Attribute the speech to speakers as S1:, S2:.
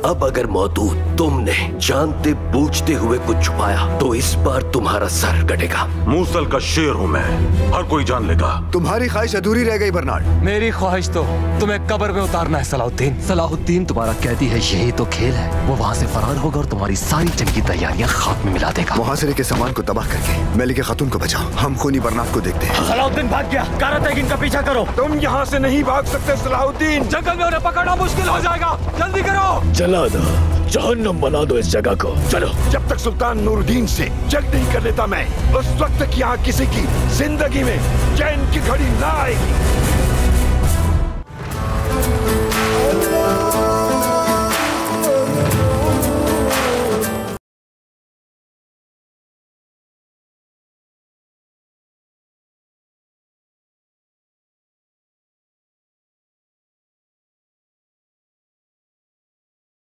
S1: अब अगर मौदूद तुमने जानते बूझते हुए कुछ छुपाया तो इस बार तुम्हारा सर कटेगा।
S2: मूसल का शेर हूँ मैं, हर कोई जान लेगा।
S3: तुम्हारी ख्वाहिश अधूरी रह गई बर्नार्ड।
S4: मेरी ख्वाहिश तो तुम्हें कब्र में उतारना है सलाहुद्दीन।
S5: सलाहुद्दीन तुम्हारा कैदी है, यही तो खेल है। वो वहाँ से फरार होगा और तुम्हारी सारी जंग की तैयारियां खाक में मिला देगा।
S3: मुहासिरे के सामान को तबाह करके मेलिक खातून को बचाओ। हम खूनी बर्नार्ड को देखते हैं।
S6: सलाहुद्दीन भाग गया, कारातैगिन का पीछा करो।
S2: तुम यहाँ से नहीं भाग सकते सलाहुद्दीन।
S4: जंगल में उन्हें पकड़ना मुश्किल हो जाएगा, जल्दी करो।
S1: जला दो, जहन्नुम बना दो इस जगह को। चलो।
S2: जब तक सुल्तान नूरुद्दीन से जंग नहीं कर लेता मैं, उस वक्त तक यहाँ किसी की जिंदगी में चैन की घड़ी ना आएगी।